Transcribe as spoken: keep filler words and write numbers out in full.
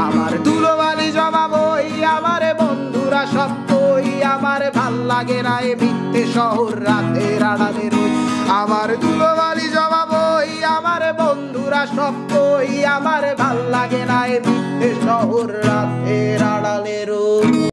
আমার ধুলোবালি জমাবো ওই আমার বন্ধুরা সব কই, আমার ভাল লাগে না এ মিথ্যে শহর রাতের আড়ালে রই। আমার ধুলোবালি জমাবো ওই আমার বন্ধুরা সব কই, আমার ভাল লাগে না এ মিথ্যে শহর রাতের আড়ালে রই।